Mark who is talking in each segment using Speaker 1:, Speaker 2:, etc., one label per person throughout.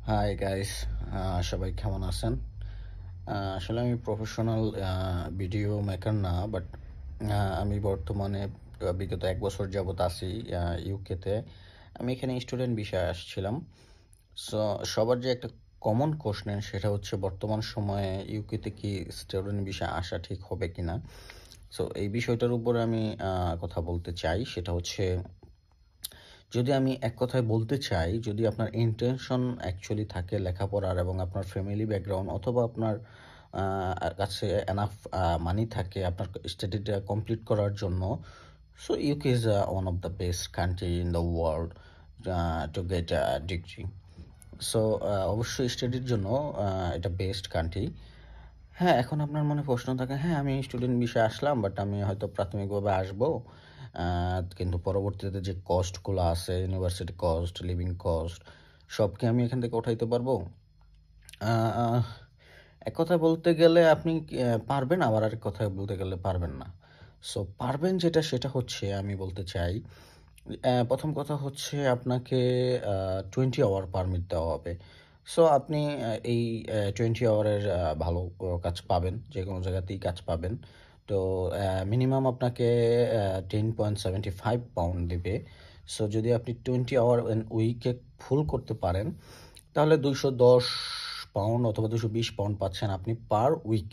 Speaker 1: Hi guys, সবাই কেমন আছেন? আসলে আমি প্রফেশনাল ভিডিও মেকার না, বাট আমি বর্তমানে বিগত 1 বছর যাবত আছি ইউকেতে। আমি এখানে স্টুডেন্ট বিষয়ে আসছিলাম। সো সবার যে একটা কমন কোশ্চেন, সেটা হচ্ছে বর্তমান সময়ে ইউকেতে কি স্টুডেন্ট বিষয়ে আসা ঠিক হবে কিনা। সো এই বিষয়টার উপর আমি কথা বলতে চাই। সেটা হচ্ছে, যদি আমি এক কথায় বলতে চাই, যদি আপনার ইন্টেনশন অ্যাকচুয়ালি থাকে লেখাপড়ার এবং আপনার ফ্যামিলি ব্যাকগ্রাউন্ড অথবা আপনার কাছে এনাফ মানি থাকে আপনার স্টাডিটা কমপ্লিট করার জন্য, so UK is one of the best country in the world to get degree. So অবশ্যই স্টাডির জন্য এটা বেস্ট কান্ট্রি। হ্যাঁ, এখন আপনার মনে প্রশ্ন থাকে, হ্যাঁ আমি স্টুডেন্ট বিষয়ে আসলাম, বাট আমি হয়তো প্রাথমিকভাবে আসবো, কিন্তু পরবর্তীতে যে কস্টগুলো আছে, ইউনিভার্সিটি কস্ট, লিভিং কস্ট, সব কি আমি এখান থেকে উঠাইতে পারবো? আহ, এক কথায় বলতে গেলে আপনি পারবেন, আবার আরেক কথায় বলতে গেলে পারবেন না। সো পারবেন যেটা, সেটা হচ্ছে আমি বলতে চাই, প্রথম কথা হচ্ছে আপনাকে 20 আওয়ার পারমিট দেওয়া হবে। সো আপনি এই 20 আওয়ারের ভালো কাজ পাবেন, যে কোনো জায়গাতেই কাজ পাবেন। তো মিনিমাম আপনাকে 10.75 পাউন্ড দেবে। সো যদি আপনি 20 আওয়ার উইকে ফুল করতে পারেন, তাহলে 210 পাউন্ড অথবা 220 পাউন্ড পাচ্ছেন আপনি পার উইক।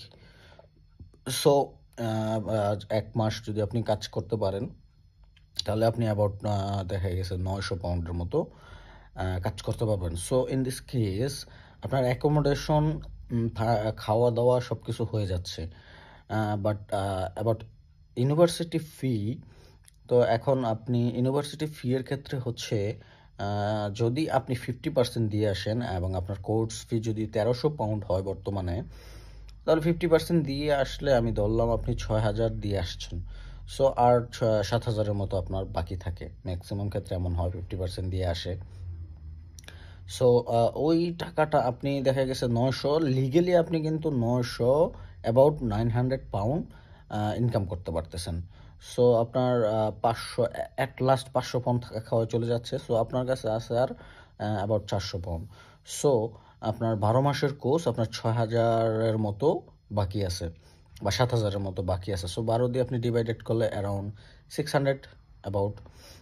Speaker 1: সো 1 মাস যদি আপনি কাজ করতে পারেন, তাহলে আপনি অ্যাবাউট দেখা গেছে 900 পাউন্ডের মতো কাজ করতে পারবেন। সো ইন দিস কেস আপনার অ্যাকোমোডেশন, খাওয়া দাওয়া সব কিছু হয়ে যাচ্ছে। বাট অ্যাবাউট ইউনিভার্সিটি ফি, তো এখন আপনি ইউনিভার্সিটি ফি এর ক্ষেত্রে হচ্ছে, যদি আপনি 50% দিয়ে আসেন এবং আপনার কোর্স ফি যদি 1300 পাউন্ড হয় বর্তমানে, তাহলে 50% দিয়ে আসলে আমি ধরলাম আপনি 6000 দিয়ে আসছেন। সো আর 7000-এর মতো আপনার বাকি থাকে, ম্যাক্সিমাম ক্ষেত্রে এমন হয় 50% দিয়ে আসে। সো ওই টাকাটা আপনি দেখা গেছে 900, লিগেলি আপনি কিন্তু 900, অ্যাবাউট 900 পাউন্ড ইনকাম করতে পারতেছেন। সো আপনার 500, অ্যাট লাস্ট 500 পাউন্ড থাকা খাওয়া চলে যাচ্ছে। সো আপনার কাছে আছে আর অ্যাবাউট 400 পাউন্ড। সো আপনার 12 মাসের কোর্স, আপনার 6000-এর মতো বাকি আছে, বা 7000-এর মতো বাকি আছে। সো 12 দিয়ে আপনি ডিভাইডেড করলে around 600 about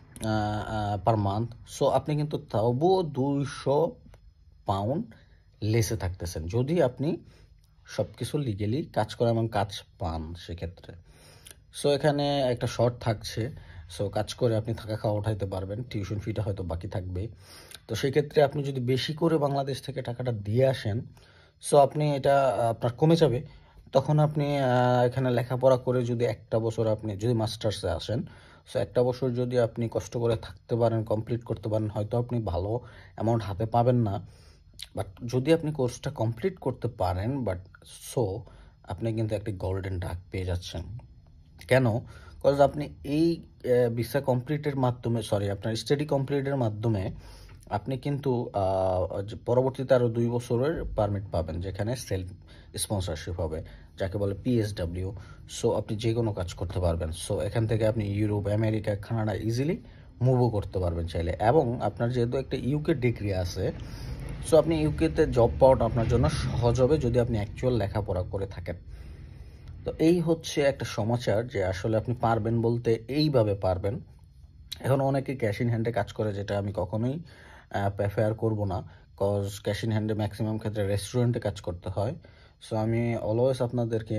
Speaker 1: per month. So আপনি কিন্তু তবুও 200 পাউন্ড লেসে থাকতেছেন, যদি আপনি সব কিছু লিগেলি কাজ করেন এবং কাজ পান সেক্ষেত্রে। সো এখানে একটা শর্ট থাকছে। সো কাজ করে আপনি থাকা খাওয়া উঠাইতে পারবেন, টিউশন ফিটা হয়তো বাকি থাকবে। তো সেক্ষেত্রে আপনি যদি বেশি করে বাংলাদেশ থেকে টাকাটা দিয়ে আসেন, সো আপনি এটা আপনার কমে যাবে। তখন আপনি এখানে লেখাপড়া করে যদি 1 বছর আপনি যদি মাস্টার্সে আসেন, সো 1 বছর যদি আপনি কষ্ট করে থাকতে পারেন, কমপ্লিট করতে পারেন, হয়তো আপনি ভালো অ্যামাউন্ট হাতে পাবেন না। বাট যদি আপনি কোর্সটা কমপ্লিট করতে পারেন, বাট সো আপনি কিন্তু একটি গোল্ডেন ডাক পেয়ে যাচ্ছেন। কেন? কজ আপনি এই ভিসা কমপ্লিটের মাধ্যমে, সরি আপনার স্টাডি কমপ্লিটের মাধ্যমে আপনি কিন্তু পরবর্তীতে আরও 2 বছরের পারমিট পাবেন, যেখানে সেলফ স্পন্সরশিপ হবে, যাকে বলে পিএসডাব্লিউ। সো আপনি যে কোনো কাজ করতে পারবেন। সো এখান থেকে আপনি ইউরোপ, আমেরিকা, কানাডা ইজিলি মুভও করতে পারবেন চাইলে। এবং আপনার যেহেতু একটা ইউকে ডিগ্রি আছে, সো আপনি ইউকেতে জব পাওয়াটা আপনার জন্য সহজ হবে যদি আপনি অ্যাকচুয়াল লেখাপড়া করে থাকেন। তো এই হচ্ছে একটা সমাচার, যে আসলে আপনি পারবেন বলতে এইভাবে পারবেন। এখন অনেকে ক্যাশ ইন হ্যান্ডে কাজ করে, যেটা আমি কখনোই প্রেফার করব না। কজ ক্যাশ ইন হ্যান্ডে ম্যাক্সিমাম ক্ষেত্রে রেস্টুরেন্টে কাজ করতে হয়। সো আমি অলওয়েজ আপনাদেরকে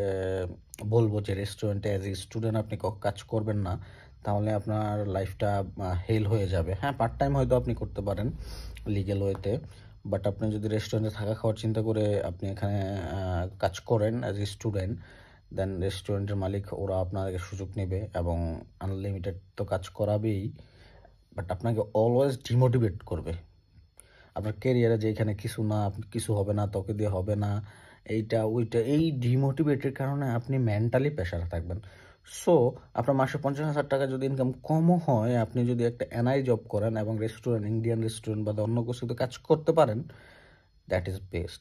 Speaker 1: বলবো যে রেস্টুরেন্টে অ্যাজ এ স্টুডেন্ট আপনি কাজ করবেন না, তাহলে আপনার লাইফটা হেল হয়ে যাবে। হ্যাঁ, পার্ট টাইম হয়তো আপনি করতে পারেন লিগ্যাল ওয়েতে, বাট আপনি যদি রেস্টুরেন্টে থাকা খাওয়ার চিন্তা করে আপনি এখানে কাজ করেন অ্যাজ এ স্টুডেন্ট, দেন রেস্টুরেন্টের মালিক ওরা আপনাকে সুযোগ নেবে এবং আনলিমিটেড তো কাজ করাবেই, বাট আপনাকে অলওয়েজ ডিমোটিভেট করবে আপনার কেরিয়ারে, যে এখানে কিছু না, কিছু হবে না, তোকে দিয়ে হবে না, এইটা ওইটা, এই ডিমোটিভেটের কারণে আপনি মেন্টালি প্রেশারে থাকবেন। সো আপনার মাসে 50,000 টাকা যদি ইনকাম কমও হয়, আপনি যদি একটা এনআই জব করেন এবং রেস্টুরেন্ট, ইন্ডিয়ান রেস্টুরেন্ট বা অন্য কিছুতে কাজ করতে পারেন, that is best.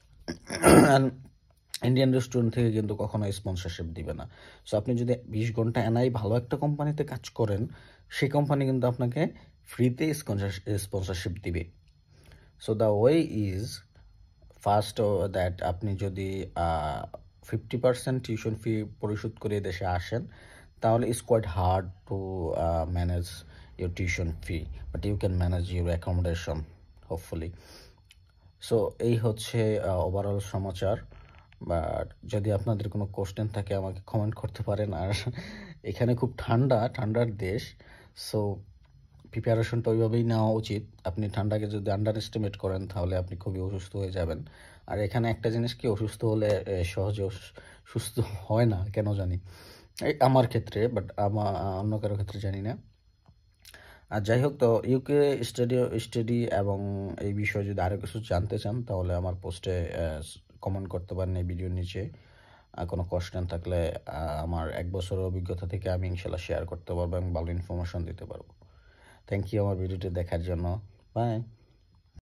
Speaker 1: Indian restaurant থেকে কিন্তু কখনো স্পন্সরশিপ দিবে না। সো আপনি যদি 20 ঘন্টা এনআই ভালো একটা কোম্পানিতে কাজ করেন, সেই কোম্পানি কিন্তু আপনাকে ফ্রিতে স্পন্সরশিপ দিবে। So the way is first that আপনি যদি 50% টিউশন ফি পরিশোধ করে দেশে আসেন, তাহলে it's quite hard to manage your tuition fee, but you can manage your accommodation hopefully. So এই হচ্ছে ওভারঅল সমাচার। বাট যদি আপনাদের কোনো কোশ্চেন থাকে আমাকে কমেন্ট করতে পারেন। আর এখানে খুব ঠান্ডার দেশ, সো প্রিপারেশনটা ওইভাবেই নেওয়া উচিত। আপনি ঠান্ডাকে যদি আন্ডার এস্টিমেট করেন তাহলে আপনি খুবই অসুস্থ হয়ে যাবেন। আর এখানে একটা জিনিস কি, অসুস্থ হলে সহজে সুস্থ হয় না কেন জানি, এই আমার ক্ষেত্রে, বাট অন্য কারো ক্ষেত্রে জানি না। আর যাই হোক, তো ইউকে স্টাডি এবং এই বিষয়ে যদি আরও কিছু জানতে চান তাহলে আমার পোস্টে কমেন্ট করতে পারেন এই ভিডিওর নিচে। কোনো কোশ্চেন থাকলে আমার 1 বছরের অভিজ্ঞতা থেকে আমি ইনশাল্লাহ শেয়ার করতে পারবো এবং ভালো ইনফরমেশন দিতে পারবো। থ্যাংক ইউ আমার ভিডিওটি দেখার জন্য। বাই।